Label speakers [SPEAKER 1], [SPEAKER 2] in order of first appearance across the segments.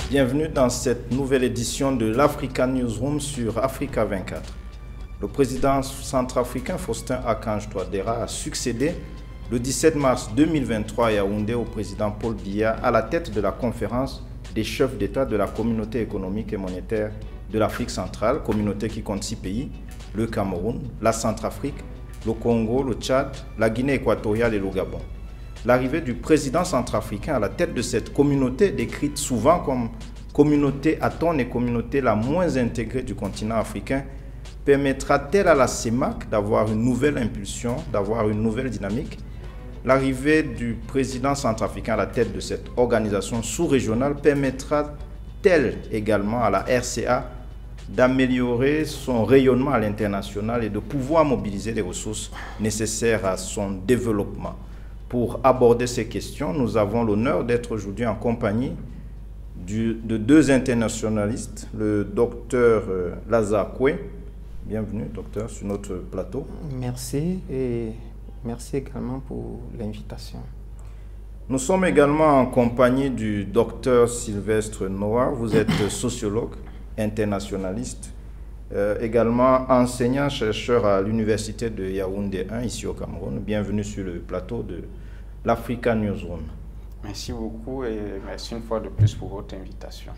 [SPEAKER 1] Bienvenue dans cette nouvelle édition de l'Africa Newsroom sur Africa 24. Le président centrafricain Faustin-Archange Touadéra a succédé le 17 mars 2023 à Yaoundé au président Paul Biya à la tête de la conférence des chefs d'État de la communauté économique et monétaire de l'Afrique centrale, communauté qui compte 6 pays, le Cameroun, la Centrafrique, le Congo, le Tchad, la Guinée équatoriale et le Gabon. L'arrivée du président centrafricain à la tête de cette communauté, décrite souvent comme communauté atone et communauté la moins intégrée du continent africain, permettra-t-elle à la CEMAC d'avoir une nouvelle impulsion, d'avoir une nouvelle dynamique? L'arrivée du président centrafricain à la tête de cette organisation sous-régionale permettra-t-elle également à la RCA d'améliorer son rayonnement à l'international et de pouvoir mobiliser les ressources nécessaires à son développement? Pour aborder ces questions, nous avons l'honneur d'être aujourd'hui en compagnie de deux internationalistes, le docteur Lazare Koué. Bienvenue, docteur, sur notre plateau.
[SPEAKER 2] Merci et merci également pour l'invitation.
[SPEAKER 1] Nous sommes également en compagnie du docteur Sylvestre Noah. Vous êtes sociologue, internationaliste, également enseignant-chercheur à l'université de Yaoundé 1, ici au Cameroun. Bienvenue sur le plateau de l'Africa Newsroom.
[SPEAKER 3] Merci beaucoup et merci une fois de plus pour votre invitation.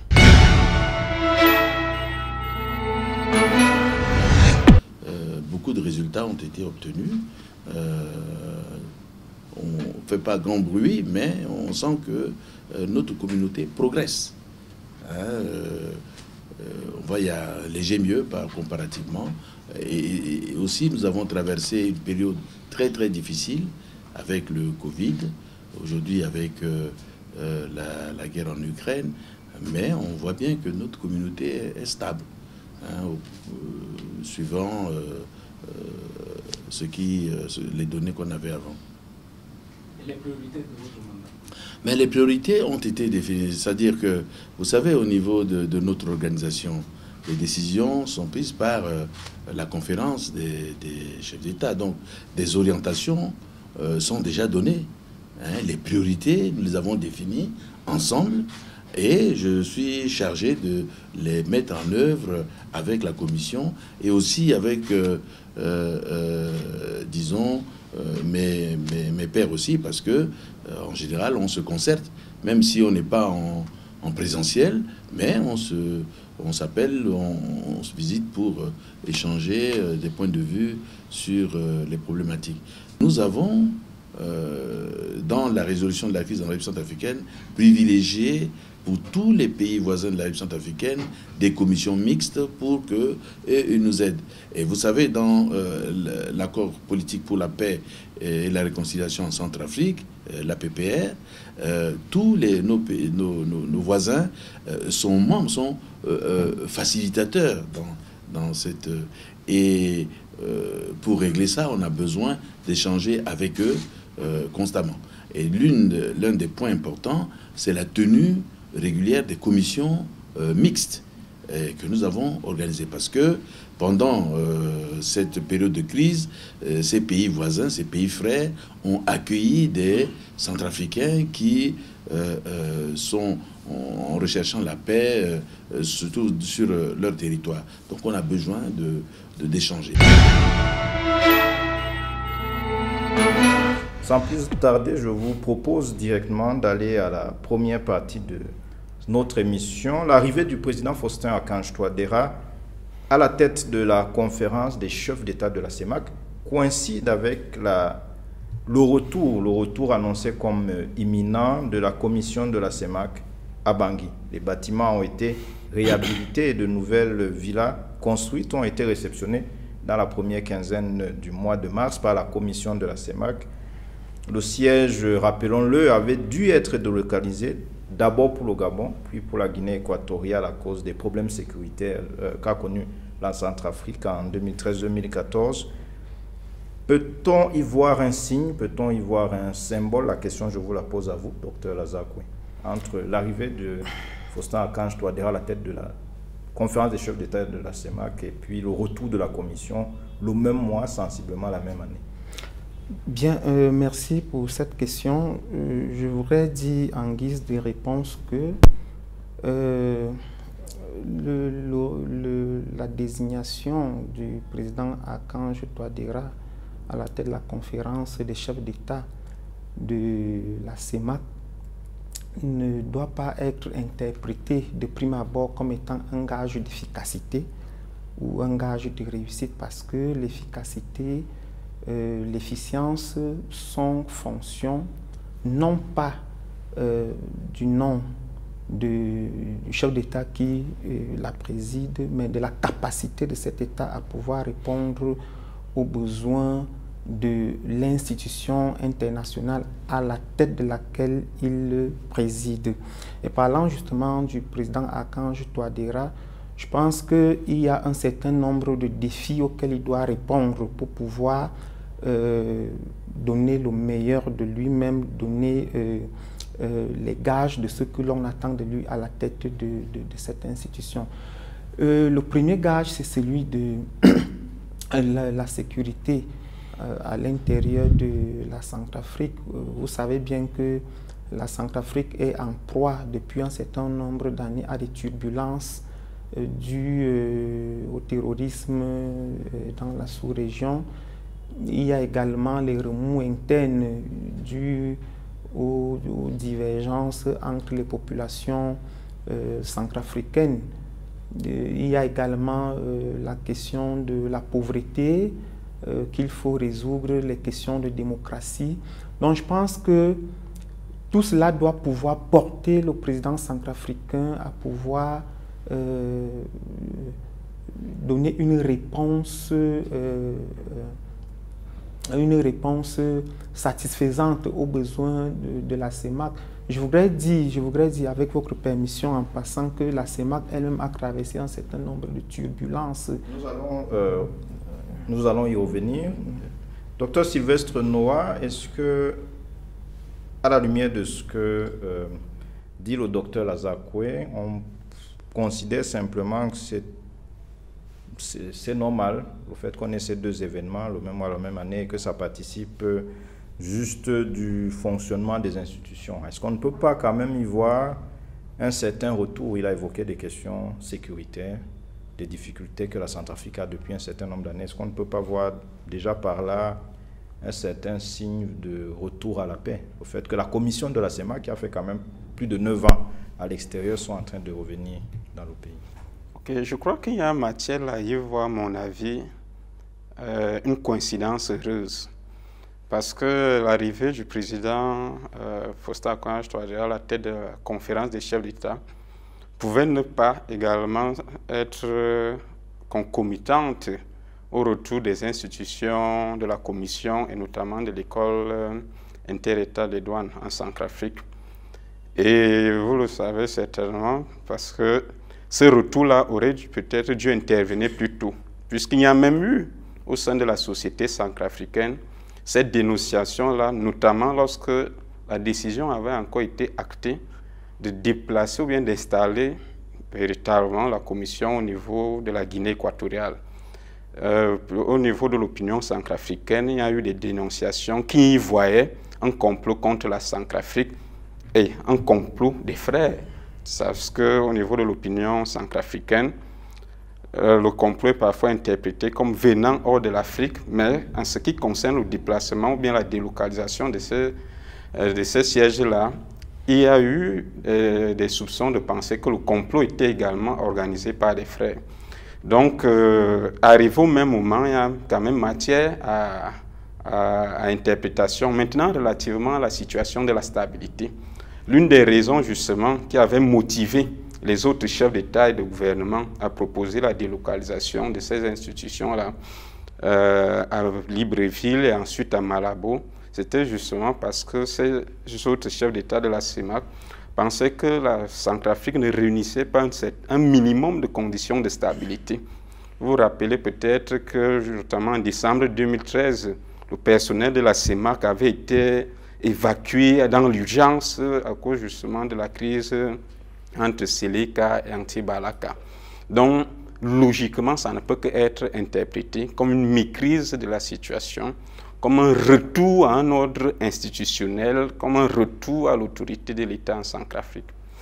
[SPEAKER 4] Beaucoup de résultats ont été obtenus. On ne fait pas grand bruit, mais on sent que notre communauté progresse. On voit il y a léger mieux comparativement. Et aussi, nous avons traversé une période très très difficile avec le Covid, aujourd'hui avec la guerre en Ukraine, mais on voit bien que notre communauté est stable, suivant les données qu'on avait avant.
[SPEAKER 5] Et les priorités de votre mandat?
[SPEAKER 4] Mais les priorités ont été définies, c'est-à-dire que, vous savez, au niveau de notre organisation, les décisions sont prises par la conférence des chefs d'État, donc des orientations sont déjà données. Les priorités, nous les avons définies ensemble et je suis chargé de les mettre en œuvre avec la Commission et aussi avec, disons, mes pairs aussi, parce que en général, on se concerte, même si on n'est pas en présentiel, mais on s'appelle, on se visite pour échanger des points de vue sur les problématiques. Nous avons, dans la résolution de la crise en République centrafricaine, privilégié pour tous les pays voisins de la République centrafricaine des commissions mixtes pour qu'ils nous aident. Et vous savez, dans l'accord politique pour la paix et la réconciliation en Centrafrique, la PPR, tous nos voisins sont membres, sont facilitateurs dans cette... Et pour régler ça, on a besoin d'échanger avec eux constamment. Et l'un des points importants, c'est la tenue régulière des commissions mixtes que nous avons organisées. Parce que pendant cette période de crise, ces pays voisins, ces pays frères ont accueilli des Centrafricains qui sont en recherchant la paix, surtout sur leur territoire. Donc on a besoin d'échanger.
[SPEAKER 1] Sans plus tarder, je vous propose directement d'aller à la première partie de notre émission. L'arrivée du président Faustin-Archange Touadéra à la tête de la conférence des chefs d'État de la CEMAC coïncide avec le retour annoncé comme imminent de la commission de la CEMAC à Bangui. Les bâtiments ont été réhabilités et de nouvelles villas construites ont été réceptionnées dans la première quinzaine du mois de mars par la commission de la CEMAC. Le siège, rappelons-le, avait dû être délocalisé d'abord pour le Gabon, puis pour la Guinée équatoriale à cause des problèmes sécuritaires qu'a connu la Centrafrique en 2013-2014. Peut-on y voir un signe, peut-on y voir un symbole? La question, je vous la pose à vous, docteur Lazare Koué, entre l'arrivée de Faustin-Archange Touadéra à la tête de la conférence des chefs d'État de la CEMAC et puis le retour de la commission le même mois, sensiblement la même année.
[SPEAKER 2] Bien, merci pour cette question. Je voudrais dire en guise de réponse que La désignation du président Archange Touadéra à la tête de la conférence des chefs d'État de la CEMAC ne doit pas être interprétée de prime abord comme étant un gage d'efficacité ou un gage de réussite, parce que l'efficacité, l'efficience sont fonction non pas du nom du chef d'État qui la préside, mais de la capacité de cet État à pouvoir répondre aux besoins de l'institution internationale à la tête de laquelle il préside. Et parlant justement du président Archange Touadéra, je pense qu'il y a un certain nombre de défis auxquels il doit répondre pour pouvoir donner le meilleur de lui-même, donner les gages de ce que l'on attend de lui à la tête de cette institution. Le premier gage, c'est celui de la sécurité à l'intérieur de la Centrafrique. Vous savez bien que la Centrafrique est en proie depuis un certain nombre d'années à des turbulences dues au terrorisme dans la sous-région. Il y a également les remous internes dus aux divergences entre les populations centrafricaines. Il y a également la question de la pauvreté qu'il faut résoudre, les questions de démocratie. Donc je pense que tout cela doit pouvoir porter le président centrafricain à pouvoir donner une réponse satisfaisante aux besoins de la CEMAC. Je voudrais dire avec votre permission en passant que la CEMAC elle-même a traversé un certain nombre de turbulences.
[SPEAKER 1] Nous allons y revenir. Docteur Sylvestre Noah, est-ce que, à la lumière de ce que dit le docteur Lazakwe, on considère simplement que c'est normal, le fait qu'on ait ces deux événements le même mois, la même année, et que ça participe juste du fonctionnement des institutions? Est-ce qu'on ne peut pas quand même y voir un certain retour? Il a évoqué des questions sécuritaires, des difficultés que la Centrafrique a depuis un certain nombre d'années. Est-ce qu'on ne peut pas voir déjà par là un certain signe de retour à la paix? Au fait que la commission de la CEMAC, qui a fait quand même plus de 9 ans à l'extérieur, sont en train de revenir dans le pays.
[SPEAKER 3] Ok, je crois qu'il y a matière à y voir, à mon avis, une coïncidence heureuse. Parce que l'arrivée du président Faustin Archange Touadéra à la tête de la conférence des chefs d'État pouvait ne pas également être concomitante au retour des institutions de la Commission et notamment de l'école inter-État des douanes en Centrafrique. Et vous le savez certainement parce que ce retour-là aurait peut-être dû intervenir plus tôt, puisqu'il y a même eu au sein de la société centrafricaine cette dénonciation-là, notamment lorsque la décision avait encore été actée de déplacer ou bien d'installer véritablement la commission au niveau de la Guinée équatoriale. Au niveau de l'opinion centrafricaine, il y a eu des dénonciations qui y voyaient un complot contre la Centrafrique et un complot des frères. Parce qu'au niveau de l'opinion centrafricaine, le complot est parfois interprété comme venant hors de l'Afrique, mais en ce qui concerne le déplacement ou bien la délocalisation de ces sièges-là, il y a eu des soupçons de penser que le complot était également organisé par des frères. Donc, arrivé au même moment, il y a quand même matière à interprétation. Maintenant, relativement à la situation de la stabilité, l'une des raisons justement qui avait motivé les autres chefs d'État et de gouvernement à proposer la délocalisation de ces institutions-là à Libreville et ensuite à Malabo, c'était justement parce que ces autres chefs d'État de la CEMAC pensaient que la Centrafrique ne réunissait pas un minimum de conditions de stabilité. Vous vous rappelez peut-être que, notamment en décembre 2013, le personnel de la CEMAC avait été évacué dans l'urgence à cause justement de la crise entre Seleka et Antibalaka. Donc, logiquement, ça ne peut qu'être interprété comme une maîtrise de la situation, comme un retour à un ordre institutionnel, comme un retour à l'autorité de l'État en Centrafrique.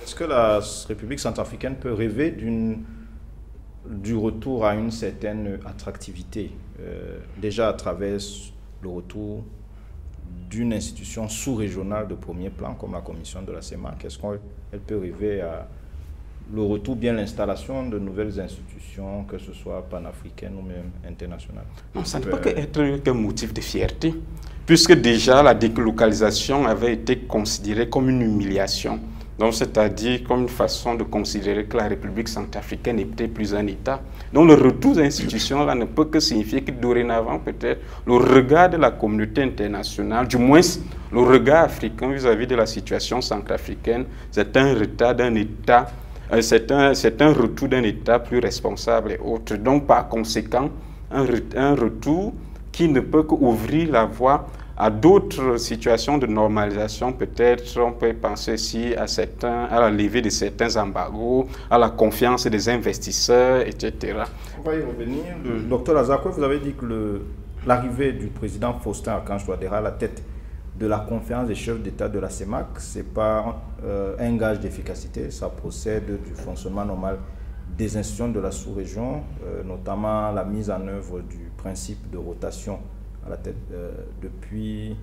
[SPEAKER 1] Est-ce que la République centrafricaine peut rêver du retour à une certaine attractivité, déjà à travers le retour d'une institution sous-régionale de premier plan comme la commission de la CEMAC? Est-ce qu'elle peut rêver à le retour, bien l'installation de nouvelles institutions, que ce soit panafricaines ou même internationales?
[SPEAKER 3] Non, ça ne peut être qu'un motif de fierté, puisque déjà la délocalisation avait été considérée comme une humiliation. Donc, c'est-à-dire comme une façon de considérer que la République centrafricaine n'était plus un État. Donc, le retour des institutions là ne peut que signifier que dorénavant, peut-être, le regard de la communauté internationale, du moins le regard africain vis-à-vis de la situation centrafricaine, c'est un retard d'un État, c'est un retour d'un État plus responsable et autre. Donc, par conséquent, un retour qui ne peut qu'ouvrir la voie à d'autres situations de normalisation. Peut-être on peut penser ici à la levée de certains embargos, à la confiance des investisseurs, etc.
[SPEAKER 1] On va y revenir. Docteur Azakwe, vous avez dit que l'arrivée du président Faustin Archange Touadéra à la tête de la conférence des chefs d'État de la CEMAC, ce n'est pas un gage d'efficacité, ça procède du fonctionnement normal des institutions de la sous-région, notamment la mise en œuvre du principe de rotation à la tête depuis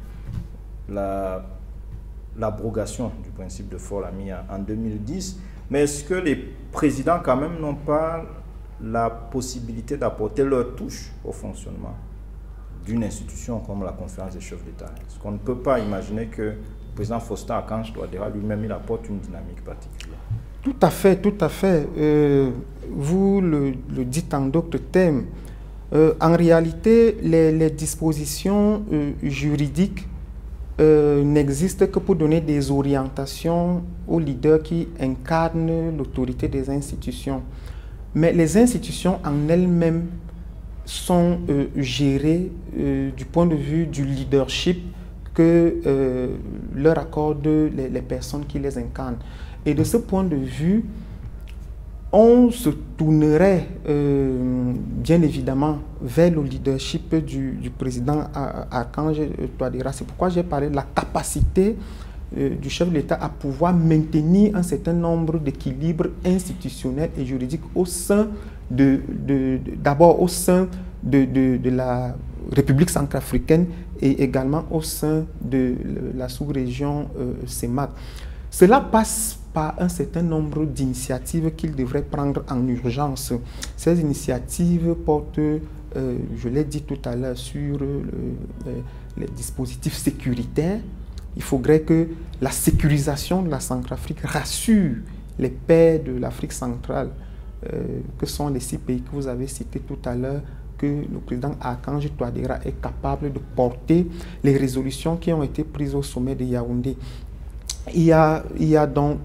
[SPEAKER 1] l'abrogation du principe de Fort-Lamy en 2010. Mais est-ce que les présidents quand même n'ont pas la possibilité d'apporter leur touche au fonctionnement d'une institution comme la conférence des chefs d'État? Est-ce qu'on ne peut pas imaginer que le président Faustin Archange Touadéra lui-même il apporte une dynamique particulière?
[SPEAKER 2] Tout à fait, tout à fait. Vous le dites en d'autres termes. En réalité, les dispositions juridiques n'existent que pour donner des orientations aux leaders qui incarnent l'autorité des institutions. Mais les institutions en elles-mêmes sont gérées du point de vue du leadership que leur accordent les personnes qui les incarnent. Et de ce point de vue, on se tournerait bien évidemment vers le leadership du président Archange Touadéra. C'est pourquoi j'ai parlé de la capacité du chef de l'État à pouvoir maintenir un certain nombre d'équilibres institutionnels et juridiques au sein d'abord au sein de la République centrafricaine et également au sein de la sous-région CEMAC. Cela passe par un certain nombre d'initiatives qu'il devrait prendre en urgence. Ces initiatives portent, je l'ai dit tout à l'heure, sur les dispositifs sécuritaires. Il faudrait que la sécurisation de la Centrafrique rassure les pairs de l'Afrique centrale, que sont les 6 pays que vous avez cités tout à l'heure, que le président Archange Touadéra est capable de porter les résolutions qui ont été prises au sommet de Yaoundé. Il y a donc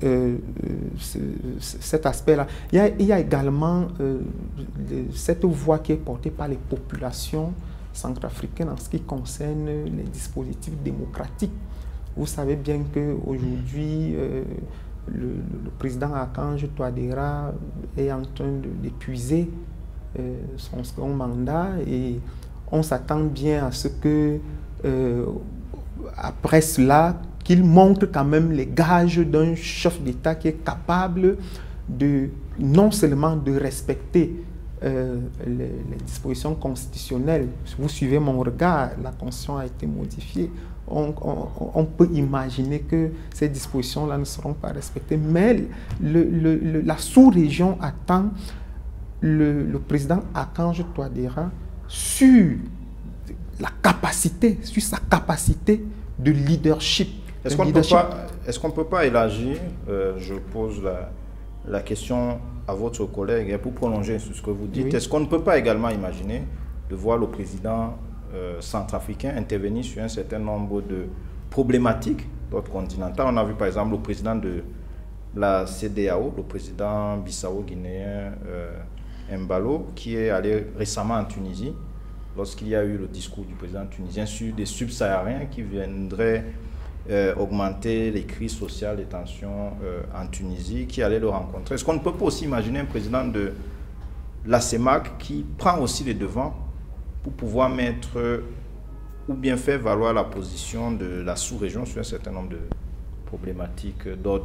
[SPEAKER 2] cet aspect-là. Il y a également cette voix qui est portée par les populations centrafricaines en ce qui concerne les dispositifs démocratiques. Vous savez bien qu'aujourd'hui, le président Archange Touadéra est en train d'épuiser son second mandat et on s'attend bien à ce que, après cela, qu'il montre quand même les gages d'un chef d'État qui est capable de non seulement de respecter les dispositions constitutionnelles. Si vous suivez mon regard, la Constitution a été modifiée. On peut imaginer que ces dispositions-là ne seront pas respectées, mais la sous-région attend le président Archange Touadéra sur sa capacité de leadership.
[SPEAKER 1] Est-ce qu'on ne peut pas élargir, je pose la question à votre collègue, et pour prolonger sur ce que vous dites, oui. Est-ce qu'on ne peut pas également imaginer de voir le président centrafricain intervenir sur un certain nombre de problématiques d'autres continentales? On a vu par exemple le président de la CEDEAO, le président bissau-guinéen Embalo, qui est allé récemment en Tunisie, lorsqu'il y a eu le discours du président tunisien sur des subsahariens qui viendraient augmenter les crises sociales et tensions en Tunisie, qui allait le rencontrer. Est-ce qu'on ne peut pas aussi imaginer un président de la CEMAC qui prend aussi les devants pour pouvoir mettre ou bien faire valoir la position de la sous-région sur un certain nombre de problématiques d'ordre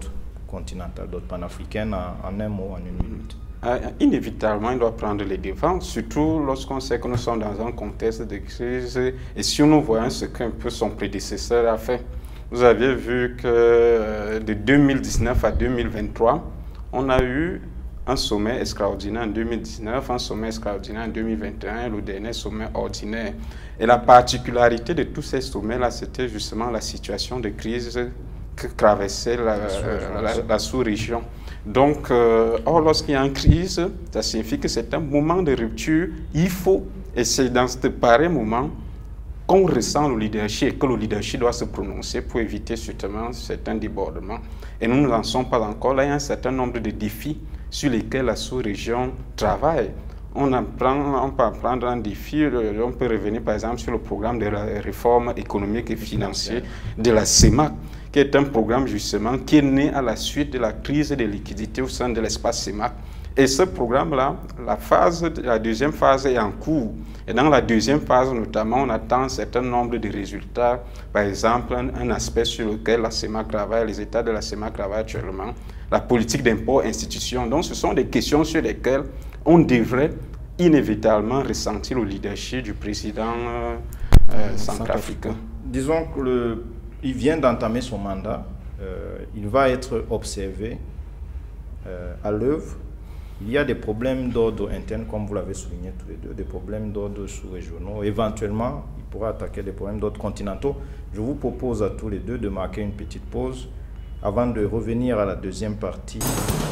[SPEAKER 1] continentale, d'autres panafricaines, en un mot, en une minute?
[SPEAKER 3] Inévitablement, il doit prendre les devants, surtout lorsqu'on sait que nous sommes dans un contexte de crise et si nous voyons ce qu'un peu son prédécesseur a fait. Vous avez vu que de 2019 à 2023, on a eu un sommet extraordinaire en 2019, un sommet extraordinaire en 2021, le dernier sommet ordinaire. Et la particularité de tous ces sommets-là, c'était justement la situation de crise que traversait la sous-région. Donc, or, lorsqu'il y a une crise, ça signifie que c'est un moment de rupture. Il faut, et c'est dans ce pareil moment qu'on ressent le leadership, et que le leadership doit se prononcer pour éviter justement certains débordements. Et nous n'en sommes pas encore là. Il y a un certain nombre de défis sur lesquels la sous-région travaille. On peut prendre un défi, on peut revenir par exemple sur le programme de réforme économique et financière de la CEMAC, qui est un programme justement qui est né à la suite de la crise des liquidités au sein de l'espace CEMAC. Et ce programme-là, la deuxième phase est en cours. Et dans la deuxième phase, notamment, on attend un certain nombre de résultats. Par exemple, un aspect sur lequel la CEMAC travaille, les États de la CEMAC travaillent actuellement, la politique d'impôt institution. Donc, ce sont des questions sur lesquelles on devrait inévitablement ressentir le leadership du président centrafricain.
[SPEAKER 1] Disons qu'il vient d'entamer son mandat. Il va être observé à l'œuvre. Il y a des problèmes d'ordre interne, comme vous l'avez souligné tous les deux, des problèmes d'ordre sous-régionaux. Éventuellement, il pourra attaquer des problèmes d'ordre continentaux. Je vous propose à tous les deux de marquer une petite pause avant de revenir à la deuxième partie.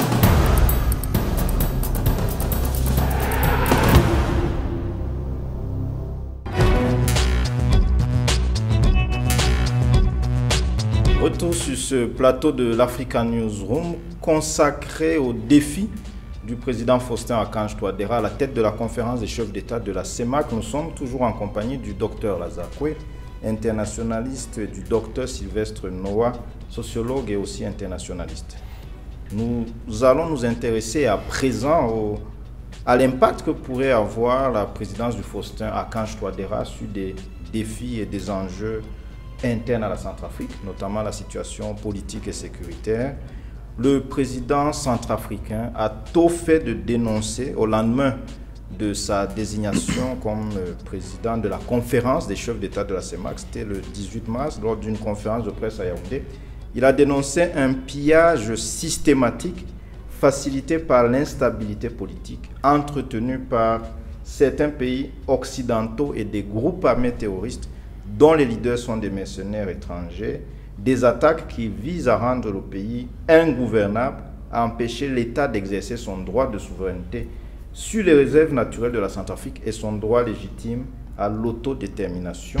[SPEAKER 1] Retour sur ce plateau de l'Africa Newsroom consacré au défi du président Faustin Archange Touadéra à la tête de la conférence des chefs d'État de la CEMAC. Nous sommes toujours en compagnie du docteur Lazare Koué, internationaliste, et du docteur Sylvestre Noah, sociologue et aussi internationaliste. Nous allons nous intéresser à présent à l'impact que pourrait avoir la présidence du Faustin Archange Touadéra sur des défis et des enjeux internes à la Centrafrique, notamment la situation politique et sécuritaire. Le président centrafricain a tôt fait de dénoncer, au lendemain de sa désignation comme président de la conférence des chefs d'État de la CEMAC, c'était le 18 mars, lors d'une conférence de presse à Yaoundé, il a dénoncé un pillage systématique facilité par l'instabilité politique, entretenue par certains pays occidentaux et des groupes armés terroristes dont les leaders sont des mercenaires étrangers, des attaques qui visent à rendre le pays ingouvernable, à empêcher l'État d'exercer son droit de souveraineté sur les réserves naturelles de la Centrafrique et son droit légitime à l'autodétermination.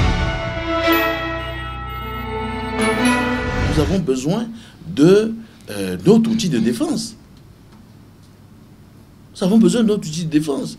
[SPEAKER 4] Nous avons besoin d'autres outils de défense. Nous avons besoin d'autres outils de défense.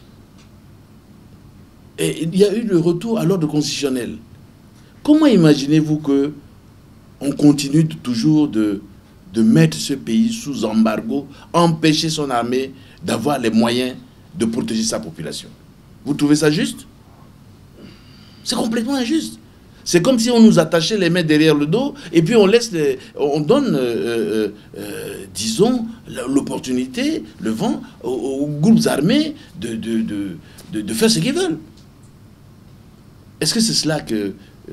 [SPEAKER 4] Et il y a eu le retour à l'ordre constitutionnel. Comment imaginez-vous que on continue toujours de mettre ce pays sous embargo, empêcher son armée d'avoir les moyens de protéger sa population? Vous trouvez ça juste? C'est complètement injuste. C'est comme si on nous attachait les mains derrière le dos et puis on donne, disons, l'opportunité, le vent aux groupes armés de faire ce qu'ils veulent. Est-ce que c'est cela que...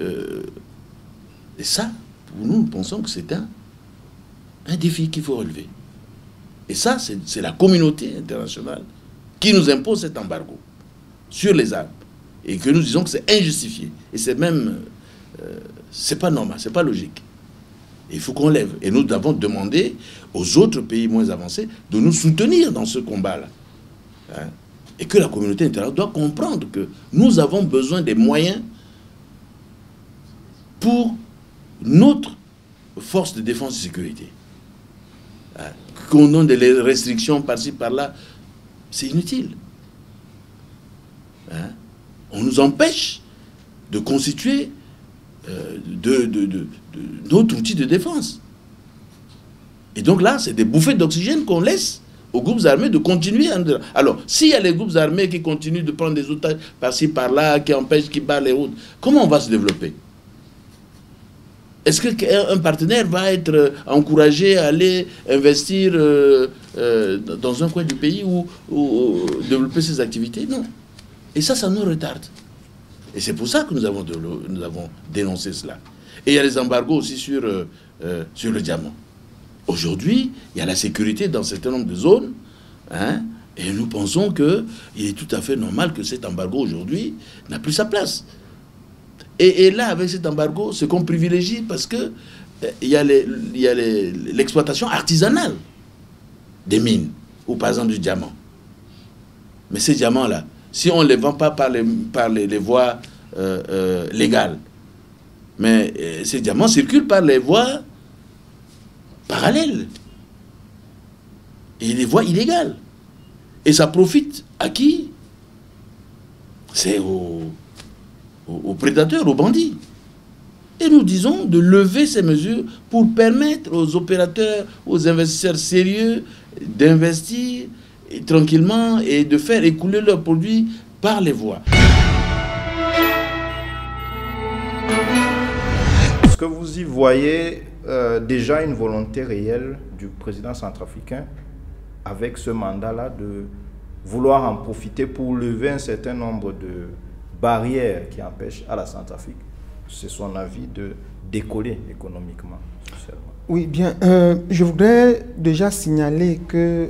[SPEAKER 4] et ça, pour nous pensons que c'est un défi qu'il faut relever. Et ça, c'est la communauté internationale qui nous impose cet embargo sur les armes. Et que nous disons que c'est injustifié. Et c'est même... c'est pas normal, c'est pas logique. Et il faut qu'on lève. Et nous avons demandé aux autres pays moins avancés de nous soutenir dans ce combat-là. Hein? Et que la communauté internationale doit comprendre que nous avons besoin des moyens pour notre force de défense et sécurité. Hein? Qu'on donne des restrictions par-ci, par-là, c'est inutile. Hein? On nous empêche de constituer d'autres outils de défense. Et donc là, c'est des bouffées d'oxygène qu'on laisse aux groupes armés de continuer. Alors, s'il y a les groupes armés qui continuent de prendre des otages par-ci, par-là, qui empêchent, qui barrent les routes, comment on va se développer? Est-ce qu'un partenaire va être encouragé à aller investir dans un coin du pays ou développer ses activités? Non. Et ça nous retarde. Et c'est pour ça que nous avons dénoncé cela. Et il y a les embargos aussi sur le diamant. Aujourd'hui, il y a la sécurité dans un certain nombre de zones, hein, et nous pensons qu'il est tout à fait normal que cet embargo aujourd'hui n'a plus sa place. Et là, avec cet embargo, ce qu'on privilégie, parce que il y a l'exploitation artisanale des mines, ou par exemple du diamant. Mais ces diamants-là, si on ne les vend pas par les voies légales, mais ces diamants circulent par les voies parallèles et les voies illégales. Et ça profite à qui? C'est aux prédateurs, aux bandits. Et nous disons de lever ces mesures pour permettre aux opérateurs, aux investisseurs sérieux d'investir tranquillement et de faire écouler leurs produits par les voies.
[SPEAKER 1] Est-ce que vous y voyez déjà une volonté réelle du président centrafricain avec ce mandat-là de vouloir en profiter pour lever un certain nombre de barrières qui empêchent à la Centrafrique, c'est son avis, de décoller économiquement, socialement?
[SPEAKER 2] Oui, bien, je voudrais déjà signaler que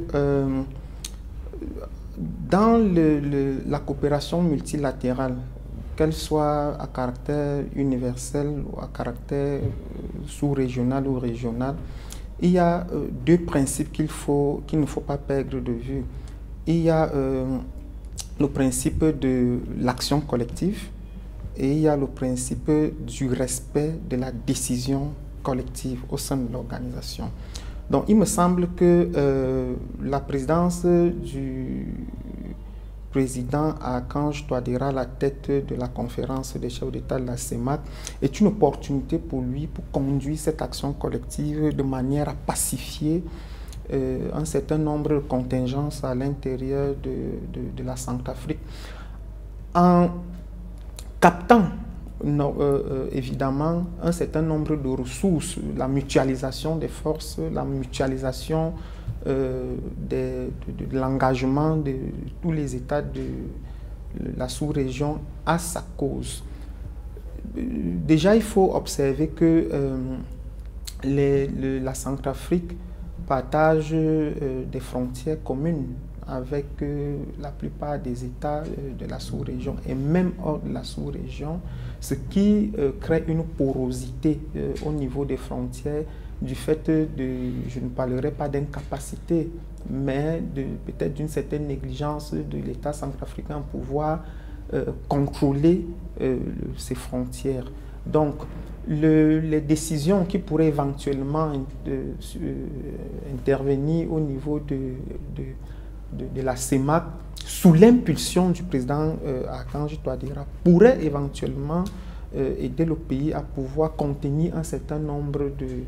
[SPEAKER 2] dans la coopération multilatérale, qu'elle soit à caractère universel ou à caractère sous-régional ou régional, il y a deux principes qu'il ne faut pas perdre de vue. Il y a le principe de l'action collective et il y a le principe du respect de la décision collective au sein de l'organisation. Donc il me semble que la présidence du président Archange Touadéra à la tête de la conférence des chefs d'État de la CEMAC est une opportunité pour lui pour conduire cette action collective de manière à pacifier un certain nombre de contingences à l'intérieur de la Centrafrique, en captant évidemment un certain nombre de ressources, la mutualisation des forces, la mutualisation de l'engagement de tous les États de la sous-région à sa cause. Déjà, il faut observer que la Centrafrique partage des frontières communes avec la plupart des États de la sous-région et même hors de la sous-région, ce qui crée une porosité au niveau des frontières du fait je ne parlerai pas d'incapacité, mais peut-être d'une certaine négligence de l'État centrafricain à pouvoir contrôler ses frontières. Donc, les décisions qui pourraient éventuellement intervenir au niveau de la CEMAC sous l'impulsion du président Archange Touadéra pourraient éventuellement aider le pays à pouvoir contenir un certain nombre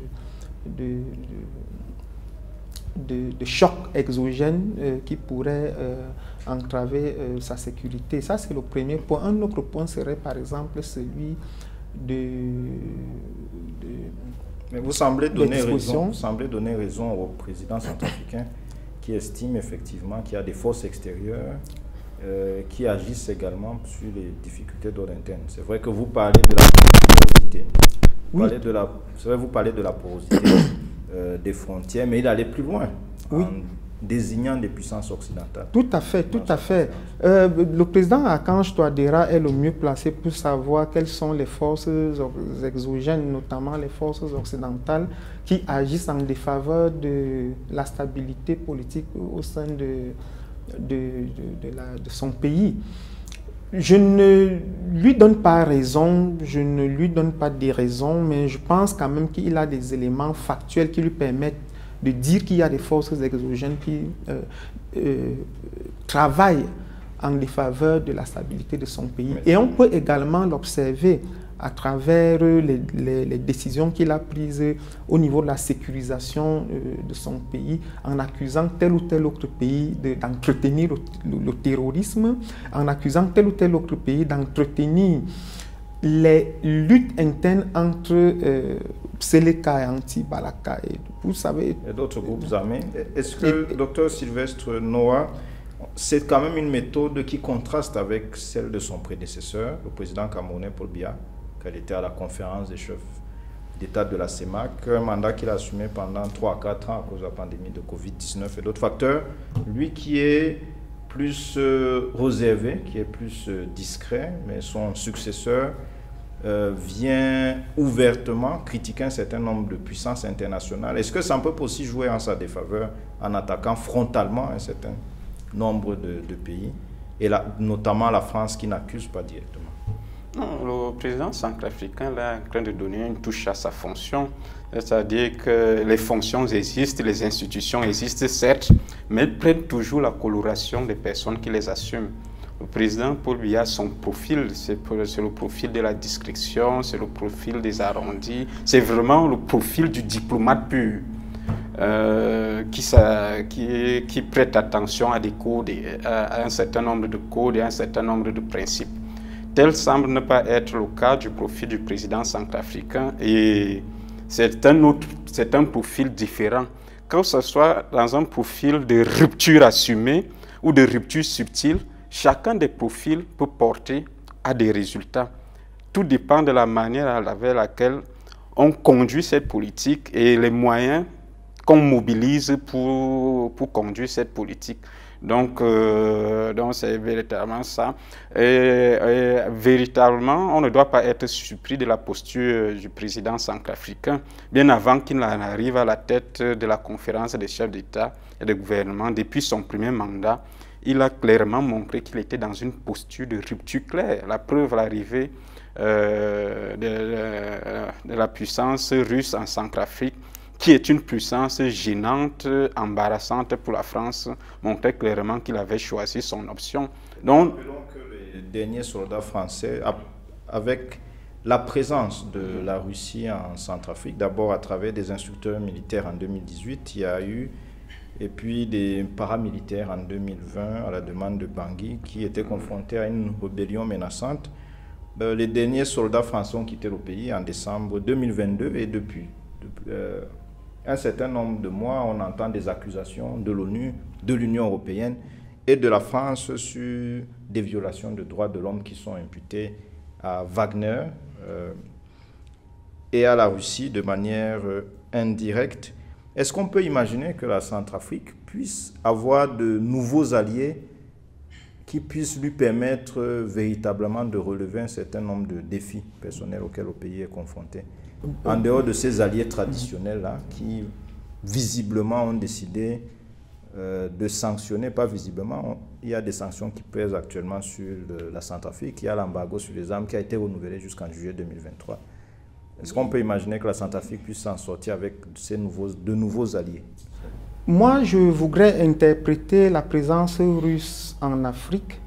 [SPEAKER 2] de chocs exogènes qui pourraient entraver sa sécurité. Ça, c'est le premier point. Un autre point serait par exemple celui
[SPEAKER 1] Mais vous semblez donner raison au président centrafricain qui estime effectivement qu'il y a des forces extérieures qui agissent également sur les difficultés d'ordre interne. C'est vrai que vous parlez de la porosité.
[SPEAKER 2] Oui.
[SPEAKER 1] Vous parlez de la porosité des frontières, mais il allait plus loin.
[SPEAKER 2] Oui.
[SPEAKER 1] En désignant des puissances occidentales.
[SPEAKER 2] Tout à fait, tout à fait. Le président Archange Touadéra est le mieux placé pour savoir quelles sont les forces exogènes, notamment les forces occidentales, qui agissent en défaveur de la stabilité politique au sein de son pays. Je ne lui donne pas raison, je ne lui donne pas des raisons, mais je pense quand même qu'il a des éléments factuels qui lui permettent de dire qu'il y a des forces exogènes qui travaillent en défaveur de la stabilité de son pays. Et on peut également l'observer à travers les décisions qu'il a prises au niveau de la sécurisation de son pays, en accusant tel ou tel autre pays d'entretenir le terrorisme, en accusant tel ou tel autre pays d'entretenir les luttes internes entre Seleka et Anti-Balaka, vous savez...
[SPEAKER 1] Et d'autres groupes armés. Est-ce que, docteur Sylvestre Noah, c'est quand même une méthode qui contraste avec celle de son prédécesseur, le président camerounais Paul Biya, quand il était à la conférence des chefs d'État de la CEMAC, un mandat qu'il a assumé pendant 3 à 4 ans à cause de la pandémie de Covid-19 et d'autres facteurs. Lui qui est plus réservé, qui est plus discret, mais son successeur vient ouvertement critiquer un certain nombre de puissances internationales. Est-ce que ça peut aussi jouer en sa défaveur en attaquant frontalement un certain nombre de pays, et notamment la France qui n'accuse pas directement?
[SPEAKER 3] Non, le président centrafricain là, est en train de donner une touche à sa fonction, c'est-à-dire que les fonctions existent, les institutions existent certes, mais elles prennent toujours la coloration des personnes qui les assument. Le président Paul Biya, son profil, c'est le profil de la discrétion, c'est le profil des arrondis, c'est vraiment le profil du diplomate pur. Qui prête attention à des codes, à un certain nombre de codes et à un certain nombre de principes. Tel semble ne pas être le cas du profil du président centrafricain, et c'est un profil différent. Que ce soit dans un profil de rupture assumée ou de rupture subtile, chacun des profils peut porter à des résultats. Tout dépend de la manière avec laquelle on conduit cette politique et les moyens qu'on mobilise pour conduire cette politique. Donc c'est véritablement ça. Et véritablement, on ne doit pas être surpris de la posture du président centrafricain. Bien avant qu'il n'arrive à la tête de la conférence des chefs d'État et de gouvernement, depuis son premier mandat, il a clairement montré qu'il était dans une posture de rupture claire. La preuve, l'arrivée de la puissance russe en Centrafrique, qui est une puissance gênante, embarrassante pour la France, montrait clairement qu'il avait choisi son option. Donc,
[SPEAKER 1] rappelons que les derniers soldats français, avec la présence de la Russie en Centrafrique, d'abord à travers des instructeurs militaires en 2018, il y a eu, et puis des paramilitaires en 2020 à la demande de Bangui, qui étaient confrontés à une rébellion menaçante. Les derniers soldats français ont quitté le pays en décembre 2022 et depuis un certain nombre de mois, on entend des accusations de l'ONU, de l'Union européenne et de la France sur des violations de droits de l'homme qui sont imputées à Wagner et à la Russie de manière indirecte. Est-ce qu'on peut imaginer que la Centrafrique puisse avoir de nouveaux alliés qui puissent lui permettre véritablement de relever un certain nombre de défis personnels auxquels le pays est confronté, en dehors de ces alliés traditionnels-là qui visiblement ont décidé de sanctionner, pas visiblement, il y a des sanctions qui pèsent actuellement sur la Centrafrique, il y a l'embargo sur les armes qui a été renouvelé jusqu'en juillet 2023. Est-ce qu'on peut imaginer que la Centrafrique puisse s'en sortir avec de nouveaux alliés?
[SPEAKER 2] Moi, je voudrais interpréter la présence russe en Afrique,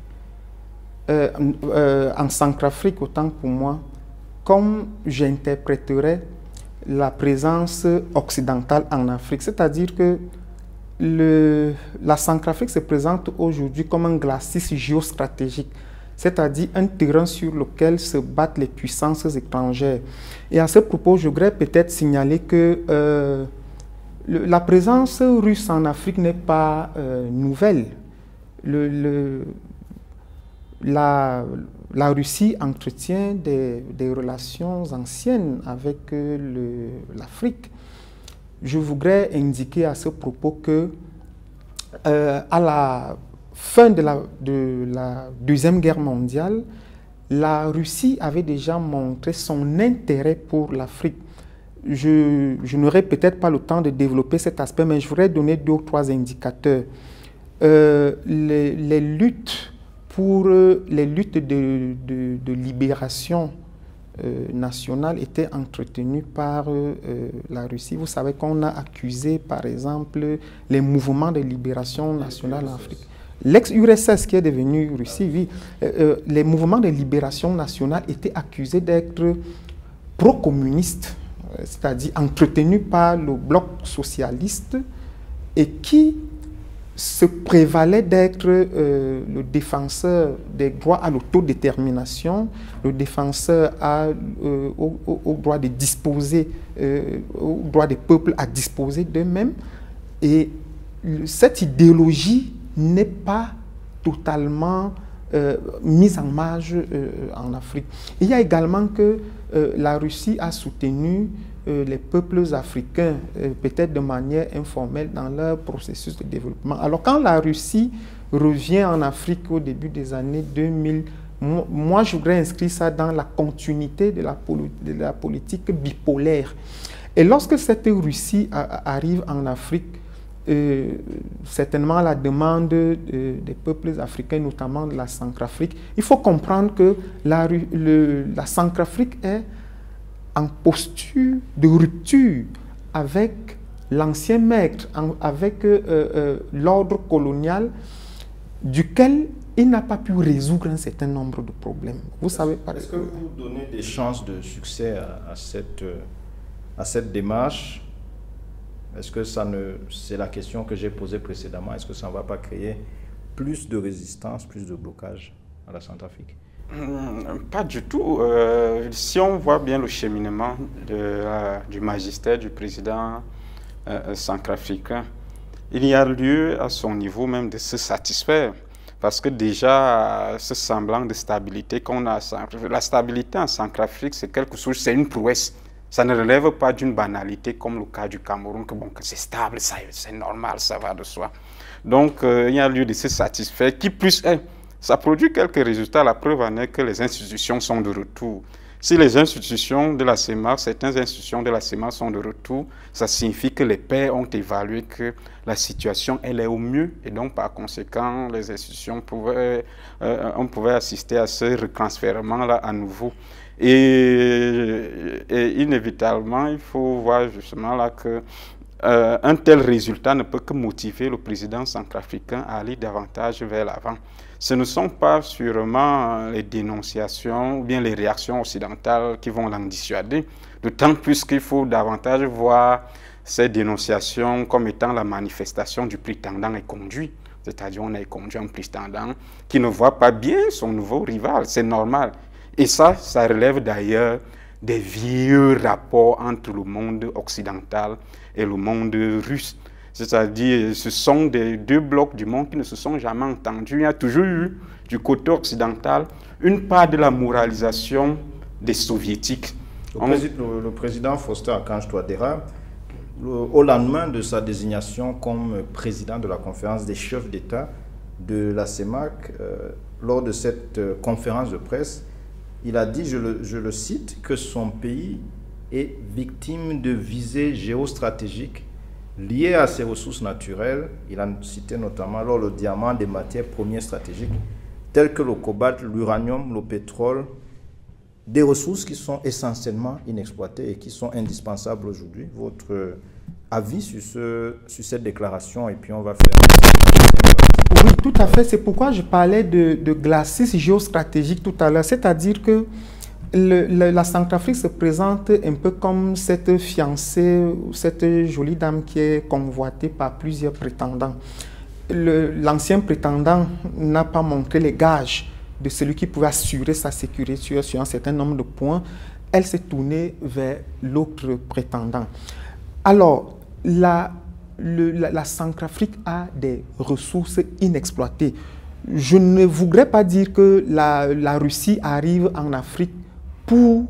[SPEAKER 2] en Centrafrique autant pour moi, comme j'interpréterais la présence occidentale en Afrique. C'est-à-dire que la Centrafrique se présente aujourd'hui comme un glacis géostratégique, c'est-à-dire un terrain sur lequel se battent les puissances étrangères. Et à ce propos, je voudrais peut-être signaler que la présence russe en Afrique n'est pas nouvelle. La Russie entretient des relations anciennes avec l'Afrique. Je voudrais indiquer à ce propos que à la fin de la Deuxième Guerre mondiale, la Russie avait déjà montré son intérêt pour l'Afrique. Je n'aurai peut-être pas le temps de développer cet aspect, mais je voudrais donner 2 ou 3 indicateurs. Les luttes de libération nationale étaient entretenues par la Russie. Vous savez qu'on a accusé, par exemple, les mouvements de libération nationale en Afrique. L'ex-URSS qui est devenu Russie, oui, les mouvements de libération nationale étaient accusés d'être pro-communistes, c'est-à-dire entretenus par le bloc socialiste et qui se prévalait d'être le défenseur des droits à l'autodétermination, le défenseur au droit de disposer, au droit des peuples à disposer d'eux-mêmes. Et cette idéologie n'est pas totalement mise en marge en Afrique. Il y a également que la Russie a soutenu les peuples africains, peut-être de manière informelle, dans leur processus de développement. Alors quand la Russie revient en Afrique au début des années 2000, moi je voudrais inscrire ça dans la continuité de la politique bipolaire. Et lorsque cette Russie arrive en Afrique, certainement à la demande des peuples africains, notamment de la Centrafrique, il faut comprendre que la Centrafrique est en posture de rupture avec l'ancien maître, avec l'ordre colonial, duquel il n'a pas pu résoudre un certain nombre de problèmes. Vous savez,
[SPEAKER 1] est-ce que vous donnez des chances de succès à cette démarche? Est-ce que c'est la question que j'ai posée précédemment, est-ce que ça ne va pas créer plus de résistance, plus de blocage à la Centrafrique?
[SPEAKER 3] Pas du tout. Si on voit bien le cheminement du magistère du président centrafricain, il y a lieu à son niveau même de se satisfaire. Parce que déjà, ce semblant de stabilité qu'on a, la stabilité en Centrafrique, c'est quelque chose, c'est une prouesse. Ça ne relève pas d'une banalité comme le cas du Cameroun, que bon, que c'est stable, c'est normal, ça va de soi. Donc, il y a lieu de se satisfaire. Qui plus est, ça produit quelques résultats. La preuve en est que les institutions sont de retour. Si les institutions de la CEMAC, certaines institutions de la CEMAC sont de retour, ça signifie que les pairs ont évalué que la situation, elle est au mieux. Et donc, par conséquent, les institutions on pouvait assister à ce retransfèrement-là à nouveau. Et inévitablement, il faut voir justement là que un tel résultat ne peut que motiver le président centrafricain à aller davantage vers l'avant. Ce ne sont pas sûrement les dénonciations ou bien les réactions occidentales qui vont l'en dissuader, d'autant plus qu'il faut davantage voir ces dénonciations comme étant la manifestation du prétendant inconduit. C'est-à-dire on a conduit un prétendant qui ne voit pas bien son nouveau rival, c'est normal. Et ça relève d'ailleurs des vieux rapports entre le monde occidental et le monde russe. C'est-à-dire, ce sont des deux blocs du monde qui ne se sont jamais entendus. Il y a toujours eu, du côté occidental, une part de la moralisation des soviétiques.
[SPEAKER 1] Le président Faustin-Archange Touadéra, au lendemain de sa désignation comme président de la conférence des chefs d'État de la CEMAC, lors de cette conférence de presse, il a dit, je le cite, que son pays est victime de visées géostratégiques liées à ses ressources naturelles. Il a cité notamment alors le diamant, des matières premières stratégiques, telles que le cobalt, l'uranium, le pétrole, des ressources qui sont essentiellement inexploitées et qui sont indispensables aujourd'hui. Votre avis sur cette déclaration, et puis on va faire...
[SPEAKER 2] Oui, tout à fait. C'est pourquoi je parlais de glacis géostratégique tout à l'heure. C'est-à-dire que la Centrafrique se présente un peu comme cette fiancée, cette jolie dame qui est convoitée par plusieurs prétendants. L'ancien prétendant n'a pas montré les gages de celui qui pouvait assurer sa sécurité sur un certain nombre de points. Elle s'est tournée vers l'autre prétendant. Alors, la Centrafrique a des ressources inexploitées. Je ne voudrais pas dire que la Russie arrive en Afrique pour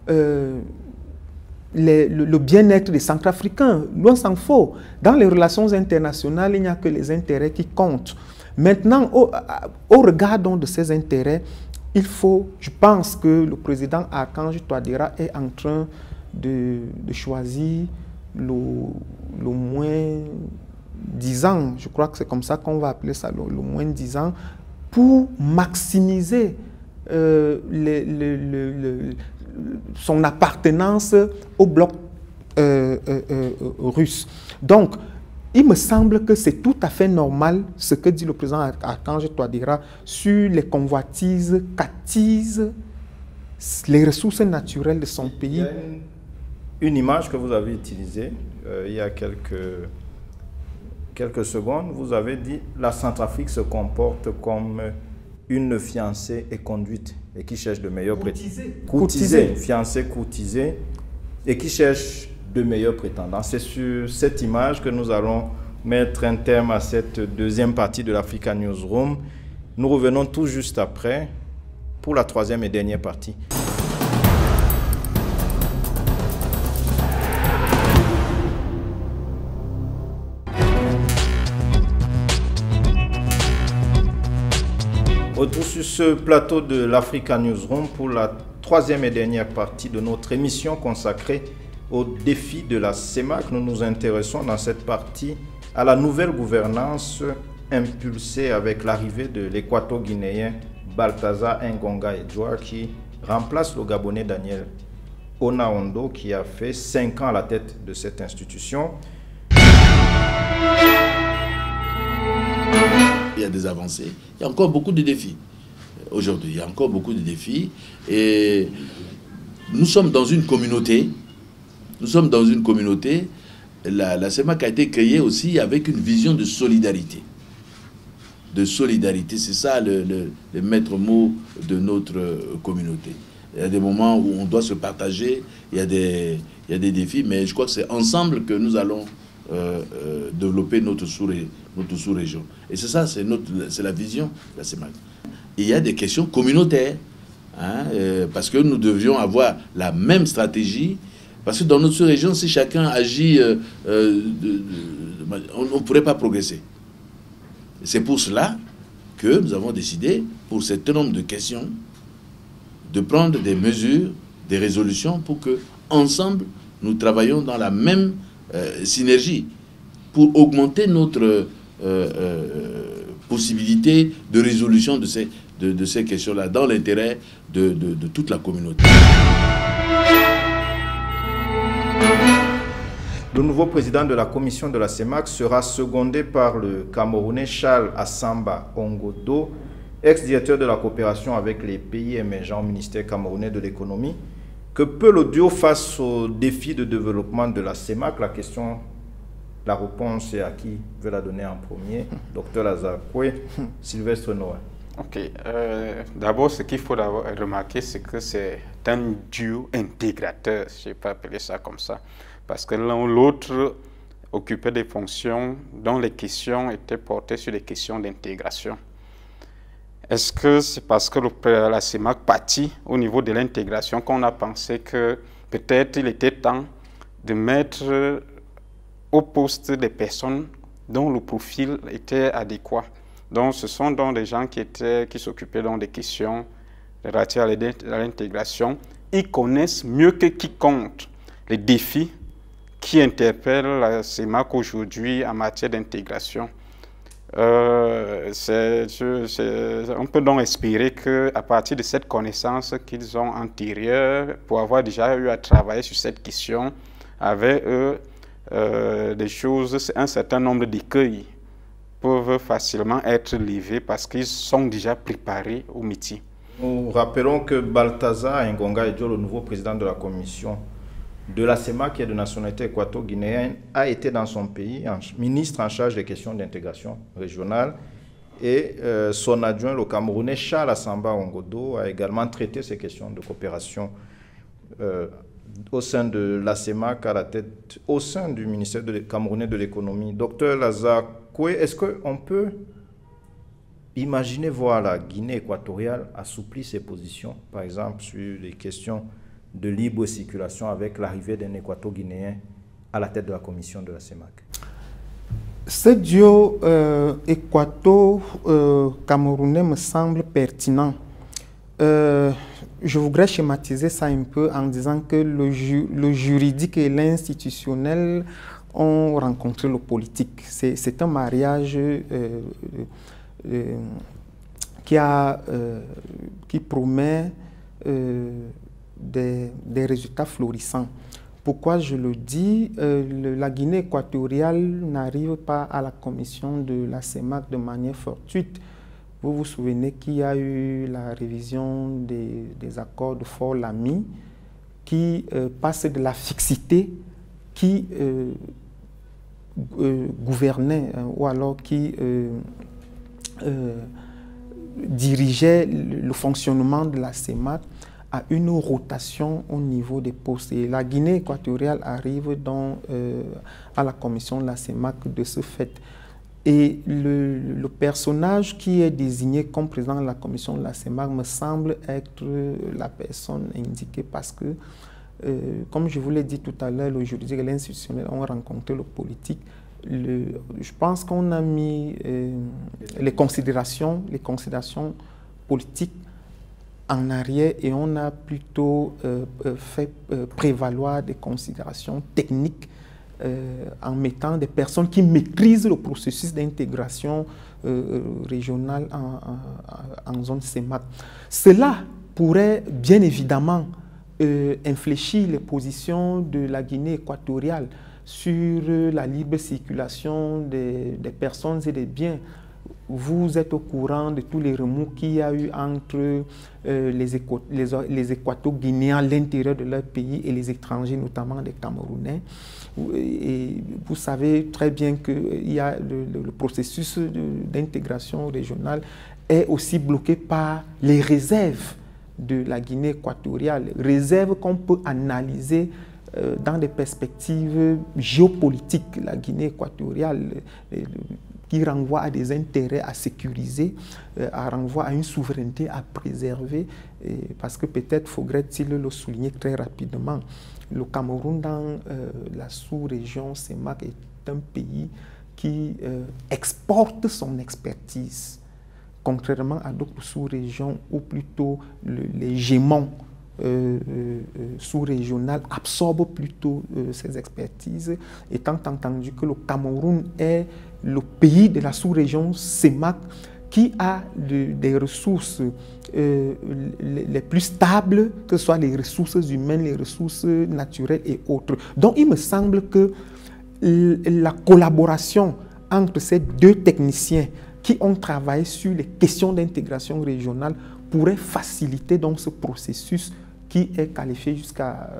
[SPEAKER 2] le bien-être des Centrafricains. Loin s'en faut. Dans les relations internationales, il n'y a que les intérêts qui comptent. Maintenant, au regard donc de ces intérêts, je pense que le président Archange Touadéra est en train de choisir le moins 10 ans, je crois que c'est comme ça qu'on va appeler ça, le moins 10 ans, pour maximiser son appartenance au bloc russe. Donc, il me semble que c'est tout à fait normal ce que dit le président Archange Touadéra sur les convoitises qu'attisent les ressources naturelles de son pays.
[SPEAKER 1] Il y a une image que vous avez utilisée il y a quelques secondes, vous avez dit la Centrafrique se comporte comme une fiancée et conduite et qui cherche de meilleurs prétendants. Courtisée, fiancée courtisée et qui cherche de meilleurs prétendants. C'est sur cette image que nous allons mettre un terme à cette deuxième partie de l'Africa Newsroom. Nous revenons tout juste après pour la troisième et dernière partie. Retour sur ce plateau de l'Africa Newsroom pour la troisième et dernière partie de notre émission consacrée aux défis de la CEMAC. Nous nous intéressons dans cette partie à la nouvelle gouvernance impulsée avec l'arrivée de l'équato-guinéen Balthazar Ngonga Edouard qui remplace le Gabonais Daniel Onaondo qui a fait 5 ans à la tête de cette institution.
[SPEAKER 4] Il y a des avancées. Il y a encore beaucoup de défis. Aujourd'hui, il y a encore beaucoup de défis. Et nous sommes dans une communauté. Nous sommes dans une communauté. La CEMAC a été créée aussi avec une vision de solidarité. De solidarité, c'est ça le maître mot de notre communauté. Il y a des moments où on doit se partager, il y a des défis, mais je crois que c'est ensemble que nous allons développer notre sous-région. Et c'est ça, c'est la vision de la CEMAC. Il y a des questions communautaires, hein, parce que nous devrions avoir la même stratégie, parce que dans notre sous-région, si chacun agit, on ne pourrait pas progresser. C'est pour cela que nous avons décidé, pour un certain nombre de questions, de prendre des mesures, des résolutions, pour que ensemble nous travaillions dans la même synergie pour augmenter notre possibilité de résolution de ces questions-là dans l'intérêt de toute la communauté.
[SPEAKER 1] Le nouveau président de la commission de la CEMAC sera secondé par le Camerounais Charles Assamba Ongodo, ex-directeur de la coopération avec les pays émergents au ministère camerounais de l'économie. Que peut le duo face aux défis de développement de la CEMAC? La réponse est à qui veut la donner en premier? Docteur Lazare Koué, Sylvestre Noël.
[SPEAKER 3] Ok. D'abord, ce qu'il faut remarquer, c'est que c'est un duo intégrateur, je ne vais pas appeler ça comme ça, parce que l'un ou l'autre occupait des fonctions dont les questions étaient portées sur des questions d'intégration. Est-ce que c'est parce que la CEMAC partit au niveau de l'intégration qu'on a pensé que peut-être il était temps de mettre au poste des personnes dont le profil était adéquat? Donc ce sont donc des gens qui s'occupaient donc des questions relatives à l'intégration. Ils connaissent mieux que quiconque les défis qui interpellent la CEMAC aujourd'hui en matière d'intégration. On peut donc espérer qu'à partir de cette connaissance qu'ils ont antérieure, pour avoir déjà eu à travailler sur cette question, avec eux, un certain nombre d'écueils peuvent facilement être levés parce qu'ils sont déjà préparés au métier.
[SPEAKER 1] Nous rappelons que Balthazar Ngonga Edouard, le nouveau président de la commission de la CEMAC, qui est de nationalité équato-guinéenne, a été dans son pays ministre en charge des questions d'intégration régionale et son adjoint, le Camerounais Charles Assamba Ongodo, a également traité ces questions de coopération au sein de la CEMAC, à la tête, au sein du ministère camerounais de l'économie. Docteur Lazare Koué, est-ce qu'on peut imaginer voir la Guinée équatoriale assouplir ses positions, par exemple sur les questions de libre circulation avec l'arrivée d'un équato-guinéen à la tête de la commission de la CEMAC?
[SPEAKER 2] Ce duo équato-camerounais me semble pertinent. Je voudrais schématiser ça un peu en disant que le juridique et l'institutionnel ont rencontré le politique. C'est un mariage qui promet des résultats florissants. Pourquoi je le dis? La Guinée équatoriale n'arrive pas à la commission de la CEMAC de manière fortuite. Vous vous souvenez qu'il y a eu la révision des accords de gouvernait ou alors qui dirigeait le fonctionnement de la CEMAC à une rotation au niveau des postes. Et la Guinée équatoriale arrive à la commission de la CEMAC de ce fait. Et le personnage qui est désigné comme président de la commission de la CEMAC me semble être la personne indiquée parce que, comme je vous l'ai dit tout à l'heure, le juridique et l'institutionnel ont rencontré le politique. Je pense qu'on a mis les considérations politiques en arrière et on a plutôt fait prévaloir des considérations techniques en mettant des personnes qui maîtrisent le processus d'intégration régionale en zone CEMAC. Cela pourrait bien évidemment infléchir les positions de la Guinée équatoriale sur la libre circulation des personnes et des biens. Vous êtes au courant de tous les remous qu'il y a eu entre les Équato-Guinéens à l'intérieur de leur pays et les étrangers, notamment des Camerounais. Et vous savez très bien que le processus d'intégration régionale est aussi bloqué par les réserves de la Guinée équatoriale, réserves qu'on peut analyser dans des perspectives géopolitiques. La Guinée équatoriale qui renvoie à des intérêts à sécuriser, renvoie à une souveraineté à préserver, parce que peut-être faudrait-il le souligner très rapidement. Le Cameroun dans la sous-région CEMAC est un pays qui exporte son expertise, contrairement à d'autres sous-régions où plutôt l'hégémon sous-régional absorbe plutôt ces expertises, étant entendu que le Cameroun est le pays de la sous-région CEMAC qui a des ressources les plus stables, que ce soit les ressources humaines, les ressources naturelles et autres. Donc il me semble que la collaboration entre ces deux techniciens qui ont travaillé sur les questions d'intégration régionale pourrait faciliter donc ce processus qui est qualifié jusqu'à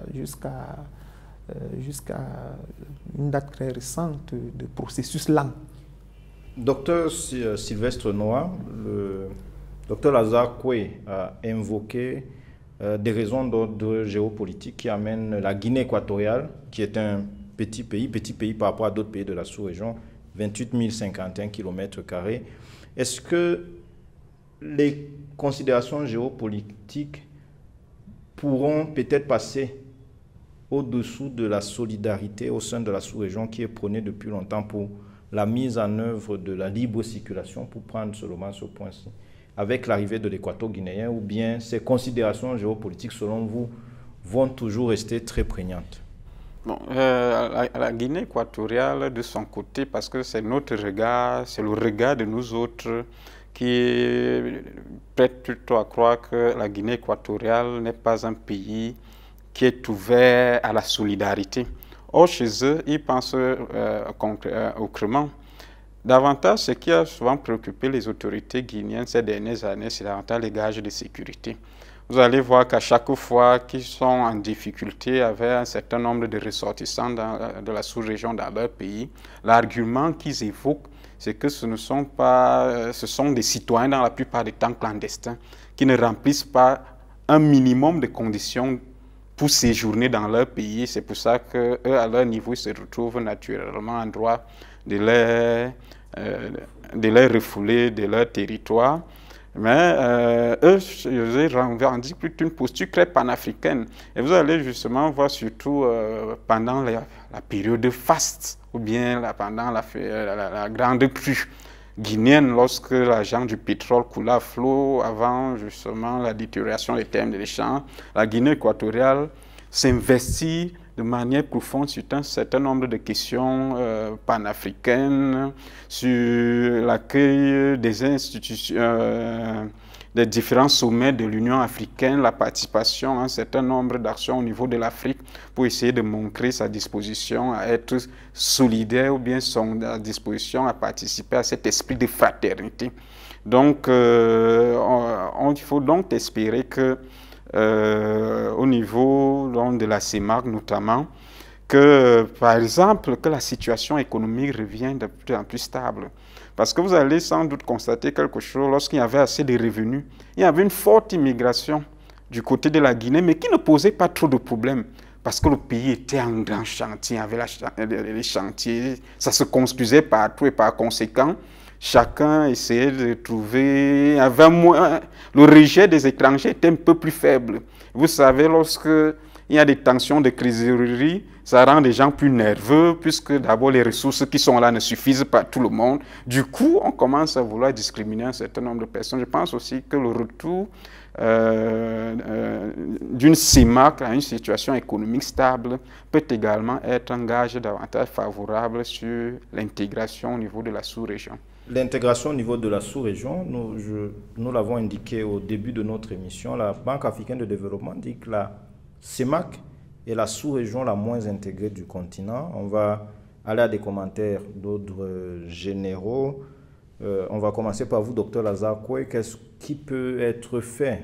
[SPEAKER 2] une date très récente de processus lent.
[SPEAKER 1] Docteur Sylvestre Noah, le docteur Lazare Koué a invoqué des raisons d'ordre géopolitique qui amènent la Guinée équatoriale, qui est un petit pays par rapport à d'autres pays de la sous-région, 28 051 km². Est-ce que les considérations géopolitiques pourront peut-être passer au-dessous de la solidarité au sein de la sous-région qui est prônée depuis longtemps pour la mise en œuvre de la libre circulation, pour prendre seulement ce point-ci, avec l'arrivée de l'équato-guinéen, ou bien ces considérations géopolitiques, selon vous, vont toujours rester très prégnantes?
[SPEAKER 3] Bon, la Guinée équatoriale, de son côté, parce que c'est notre regard, c'est le regard de nous autres qui prête plutôt à croire que la Guinée équatoriale n'est pas un pays qui est ouvert à la solidarité. Or, chez eux, ils pensent autrement. Davantage, ce qui a souvent préoccupé les autorités guinéennes ces dernières années, c'est davantage les gages de sécurité. Vous allez voir qu'à chaque fois qu'ils sont en difficulté avec un certain nombre de ressortissants de la sous-région dans leur pays, l'argument qu'ils évoquent, c'est que ce sont des citoyens dans la plupart des temps clandestins qui ne remplissent pas un minimum de conditions pour séjourner dans leur pays. C'est pour ça qu'eux, à leur niveau, ils se retrouvent naturellement en droit de les refouler de leur territoire. Mais eux, ils revendiquent plutôt une posture très panafricaine. Et vous allez justement voir surtout pendant la période de faste, ou bien pendant la grande crue guinéenne, lorsque l'argent du pétrole coulait à flot, avant justement la détérioration des termes de l'échange, la Guinée équatoriale s'investit de manière profonde sur un certain nombre de questions panafricaines, sur l'accueil des institutions, des différents sommets de l'Union africaine, la participation à un certain nombre d'actions au niveau de l'Afrique pour essayer de montrer sa disposition à être solidaire ou bien son disposition à participer à cet esprit de fraternité. Donc, il faut donc espérer que au niveau donc, de la CEMAC notamment, que, par exemple, que la situation économique revienne de plus en plus stable. Parce que vous allez sans doute constater quelque chose, lorsqu'il y avait assez de revenus, il y avait une forte immigration du côté de la Guinée, mais qui ne posait pas trop de problèmes, parce que le pays était en grand chantier, il y avait les chantiers, ça se construisait partout et par conséquent, chacun essayait de trouver, avait moins, le rejet des étrangers était un peu plus faible. Vous savez, lorsque il y a des tensions de trésorerie, ça rend les gens plus nerveux, puisque d'abord les ressources qui sont là ne suffisent pas à tout le monde. Du coup, on commence à vouloir discriminer un certain nombre de personnes. Je pense aussi que le retour d'une CEMAC à une situation économique stable peut également être un gage davantage favorable sur l'intégration au niveau de la sous-région.
[SPEAKER 1] L'intégration au niveau de la sous-région, nous l'avons indiqué au début de notre émission, la Banque africaine de développement dit que la CEMAC est la sous-région la moins intégrée du continent. On va aller à des commentaires d'ordre généraux. On va commencer par vous, Dr Lazare Koué. Qu'est-ce qui peut être fait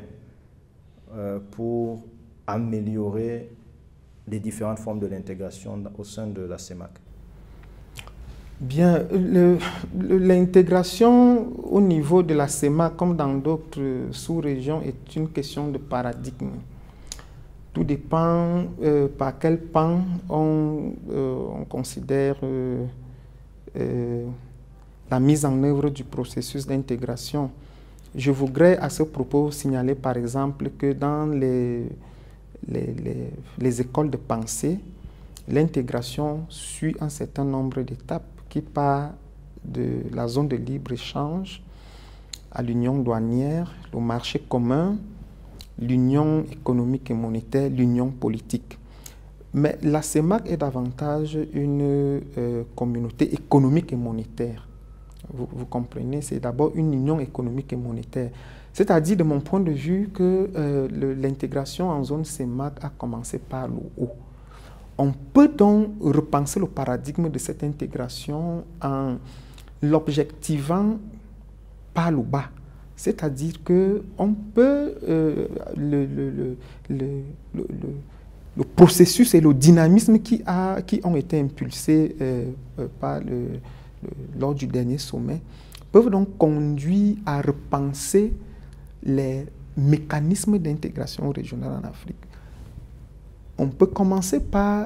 [SPEAKER 1] pour améliorer les différentes formes de l'intégration au sein de la CEMAC?
[SPEAKER 2] Bien, l'intégration au niveau de la CEMAC, comme dans d'autres sous-régions, est une question de paradigme. Tout dépend par quel pan on considère la mise en œuvre du processus d'intégration. Je voudrais à ce propos signaler par exemple que dans les écoles de pensée, l'intégration suit un certain nombre d'étapes qui part de la zone de libre-échange à l'union douanière, le marché commun, l'union économique et monétaire, l'union politique. Mais la CEMAC est davantage une communauté économique et monétaire. Vous comprenez, c'est d'abord une union économique et monétaire. C'est-à-dire, de mon point de vue, que l'intégration en zone CEMAC a commencé par le haut. On peut donc repenser le paradigme de cette intégration en l'objectivant par le bas. C'est-à-dire qu'on peut, le processus et le dynamisme qui ont été impulsés lors du dernier sommet peuvent donc conduire à repenser les mécanismes d'intégration régionale en Afrique. On peut commencer par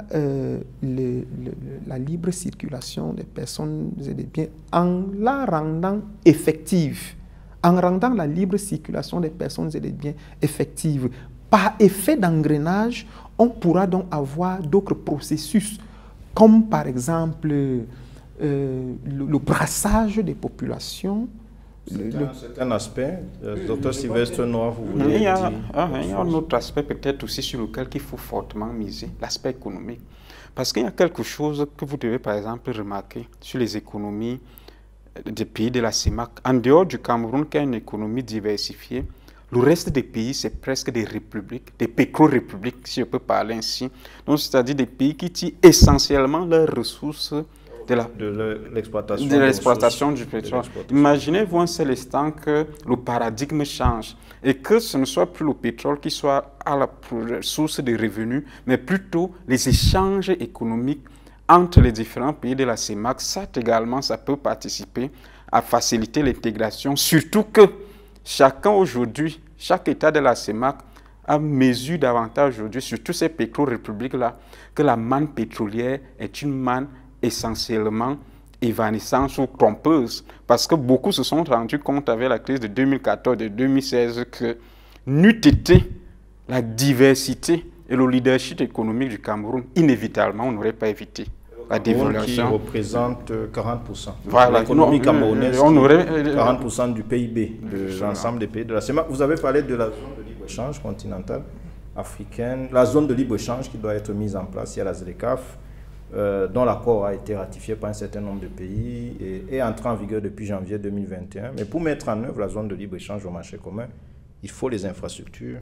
[SPEAKER 2] la libre circulation des personnes et des biens en la rendant effective. En rendant la libre circulation des personnes et des biens effective. Par effet d'engrenage, on pourra donc avoir d'autres processus, comme par exemple le brassage des populations.
[SPEAKER 1] C'est un aspect. Dr Sylvestre Noir, vous voulez dire?
[SPEAKER 3] Il y a un autre aspect peut-être aussi sur lequel il faut fortement miser, l'aspect économique. Parce qu'il y a quelque chose que vous devez par exemple remarquer sur les économies des pays de la CEMAC. En dehors du Cameroun, qui a une économie diversifiée, le reste des pays, c'est presque des républiques, des pétro-républiques, si je peux parler ainsi. Donc, c'est-à-dire des pays qui tirent essentiellement leurs ressources de l'exploitation du pétrole. Imaginez-vous un seul instant que le paradigme change et que ce ne soit plus le pétrole qui soit à la source de revenus, mais plutôt les échanges économiques entre les différents pays de la CEMAC. Ça également, ça peut participer à faciliter l'intégration, surtout que chacun aujourd'hui, chaque État de la CEMAC a mesure davantage aujourd'hui, surtout ces pétro-républiques-là, que la manne pétrolière est une manne essentiellement évanescente ou trompeuse, parce que beaucoup se sont rendus compte avec la crise de 2014 et 2016 que n'eût été la diversité et le leadership économique du Cameroun, inévitablement, on n'aurait pas évité la dévaluation.
[SPEAKER 1] Qui représente 40%.
[SPEAKER 3] Voilà,
[SPEAKER 1] l'économie camerounaise, 40% du PIB de l'ensemble des pays de la CEMAC. Vous avez parlé de la zone de libre-échange continentale africaine, la zone de libre-échange qui doit être mise en place. Il y a la ZLECAf, dont l'accord a été ratifié par un certain nombre de pays et est entré en vigueur depuis janvier 2021. Mais pour mettre en œuvre la zone de libre-échange au marché commun, il faut les infrastructures.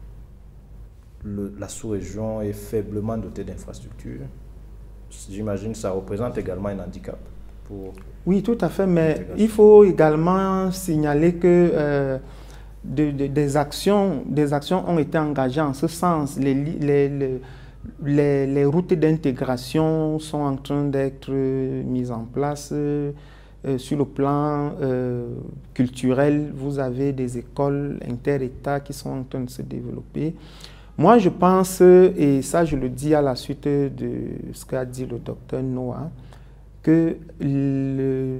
[SPEAKER 1] La sous-région est faiblement dotée d'infrastructures. J'imagine que ça représente également un handicap.
[SPEAKER 2] Oui, tout à fait, mais il faut également signaler que des actions ont été engagées en ce sens. les routes d'intégration sont en train d'être mises en place. Sur le plan culturel, vous avez des écoles inter-États qui sont en train de se développer. Moi, je pense, et ça je le dis à la suite de ce qu'a dit le docteur Noah, que le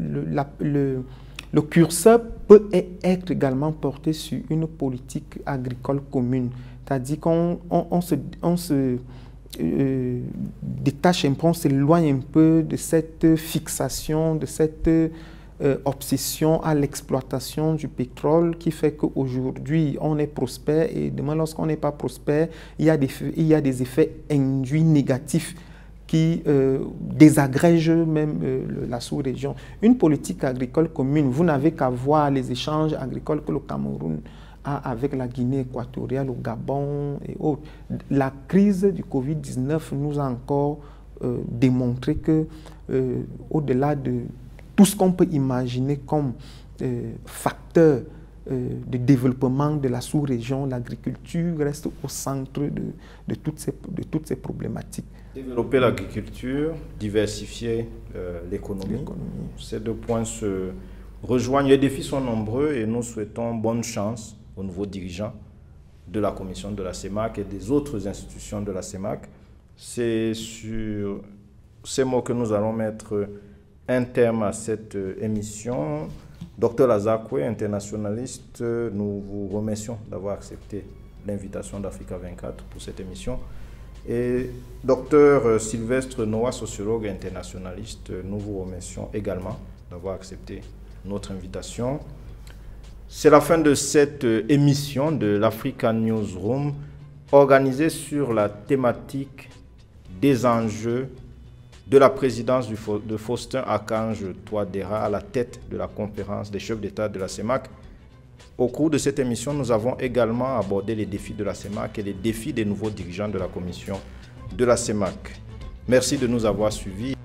[SPEAKER 2] curseur peut être également porté sur une politique agricole commune. C'est-à-dire qu'on se détache un peu, on s'éloigne un peu de cette fixation, de cette obsession à l'exploitation du pétrole qui fait qu'aujourd'hui on est prospère et demain lorsqu'on n'est pas prospère, il y a des effets induits négatifs qui désagrègent même la sous-région. Une politique agricole commune, vous n'avez qu'à voir les échanges agricoles que le Cameroun a avec la Guinée équatoriale, le Gabon et autres. La crise du Covid-19 nous a encore démontré que, au-delà de tout ce qu'on peut imaginer comme facteur de développement de la sous-région, l'agriculture reste au centre de toutes ces problématiques.
[SPEAKER 1] Développer l'agriculture, diversifier l'économie. Ces deux points se rejoignent. Les défis sont nombreux et nous souhaitons bonne chance aux nouveaux dirigeants de la commission de la CEMAC et des autres institutions de la CEMAC. C'est sur ces mots que nous allons mettre un terme à cette émission. Dr Lazakwe, internationaliste, nous vous remercions d'avoir accepté l'invitation d'Africa 24 pour cette émission. Et Dr Sylvestre Noah, sociologue et internationaliste, nous vous remercions également d'avoir accepté notre invitation. C'est la fin de cette émission de l'Africa Newsroom organisée sur la thématique des enjeux de la présidence de Faustin-Archange Touadéra à la tête de la conférence des chefs d'État de la CEMAC. Au cours de cette émission, nous avons également abordé les défis de la CEMAC et les défis des nouveaux dirigeants de la commission de la CEMAC. Merci de nous avoir suivis.